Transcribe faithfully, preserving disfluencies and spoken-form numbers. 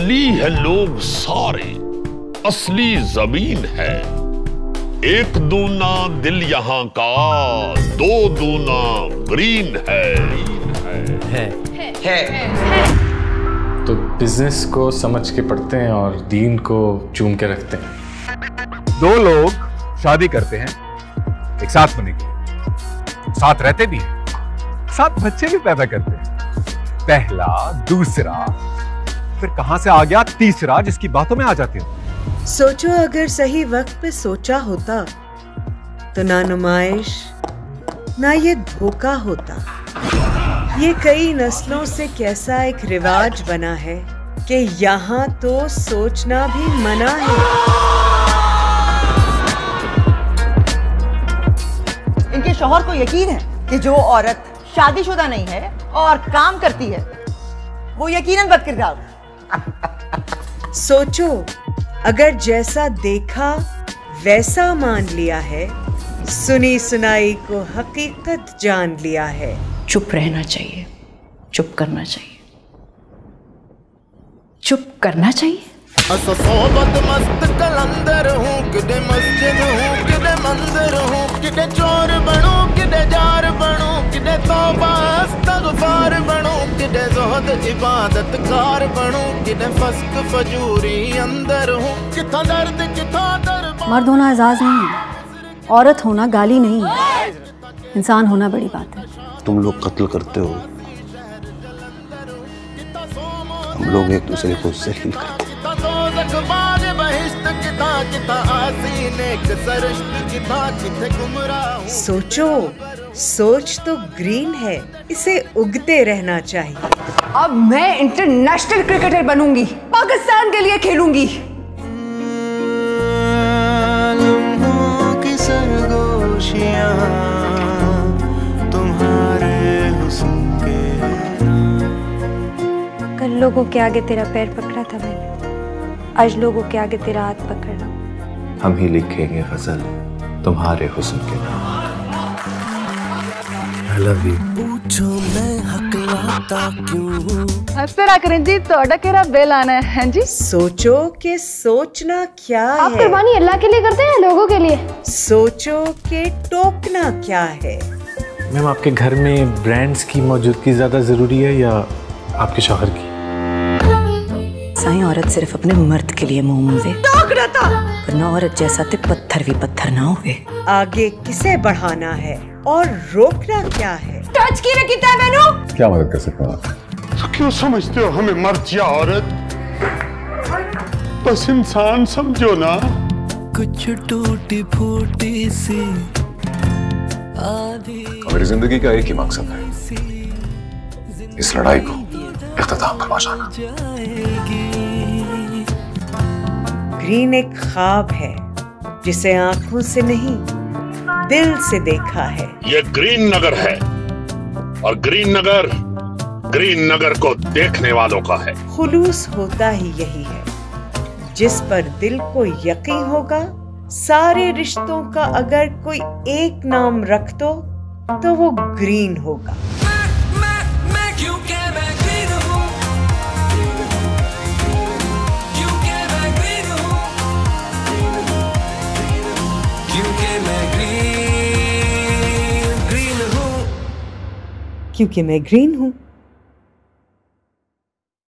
असली है लोग सारे, असली जमीन है। एक दूना दिल यहाँ का, दो दूना ग्रीन है। है, है, है, है। तो बिजनेस को समझ के पढ़ते हैं और दीन को चूम के रखते हैं। दो लोग शादी करते हैं एक साथ होने के, साथ रहते भी हैं, साथ बच्चे भी पैदा करते हैं। पहला, दूसरा, फिर कहां से आ गया तीसरा जिसकी बातों में आ जाते हो। सोचो अगर सही वक्त पे सोचा होता तो ना नुमाइश ना ये धोखा होता। ये कई नस्लों से कैसा एक रिवाज बना है कि यहाँ तो सोचना भी मना है। इनके शौहर को यकीन है कि जो औरत शादीशुदा नहीं है और काम करती है वो यकीनन बदकिरदार। सोचो अगर जैसा देखा वैसा मान लिया है, सुनी सुनाई को हकीकत जान लिया है। चुप रहना चाहिए, चुप करना चाहिए, चुप करना चाहिए। सोबत मस्त कलंदर हूँ, किडे मस्जिद हूँ, किडे मंदिर हूँ, किडे चोर बनूं, किडे जार बनूं, किडे तौबा इस्तग़फ़ार बनूं, किडे ज़ुहद इबादत कार बनूं, किडे फस्क फजूरी अंदर हूँ, किथा दर्द किथा दर्द। मर्द होना एजाज नहीं है, औरत होना गाली नहीं है, इंसान होना बड़ी बात है। तुम लोग कत्ल करते हो, हम लोग एक दूसरे को जलील करते हैं। सोचो, सोच तो ग्रीन है, इसे उगते रहना चाहिए। अब मैं इंटरनेशनल क्रिकेटर बनूंगी, पाकिस्तान के लिए खेलूंगी। की सरगोशियां तुम्हारे हुस्न के। कल लोगों के आगे तेरा पैर पकड़ा था मैंने, आज लोगों के आगे तेरा हाथ पकड़ रहा हूं। हम ही लिखेंगे गजल तुम्हारे हुस्न के नाम। I love you। पूछो मैं हकलाता क्यों। हंसते रहा करें जी, तो केरा बेल आना है जी। सोचो कि सोचना क्या है। आप कुर्बानी अल्लाह के लिए करते हैं लोगों के लिए? सोचो कि टोकना क्या है। मैम आपके घर में ब्रांड्स की मौजूदगी ज्यादा जरूरी है या आपके शौहर की? साईं औरत सिर्फ अपने मर्द के लिए मुंह मूवे, टोकना था वरना औरत जैसा ते पत्थर भी पत्थर ना होवे। आगे किसे बढ़ाना है और रोकना क्या है। टच की रखी है मैनू। क्या मदद कर सकता हूँ? तो क्यों समझते हो हमें मर्द या औरत? बस इंसान समझो ना। कुछ टूटी फूटी सी आधी। मेरी जिंदगी का एक ही मकसद है, इस लड़ाई को इख्तिताम पर पहुंचाना। ग्रीन एक ख्वाब है जिसे आंखों से नहीं दिल से देखा है। ये ग्रीन नगर है और ग्रीन नगर ग्रीन नगर को देखने वालों का है। खुलूस होता ही यही है, जिस पर दिल को यकीन होगा। सारे रिश्तों का अगर कोई एक नाम रख दो तो वो ग्रीन होगा। क्योंकि मैं ग्रीन हूँ।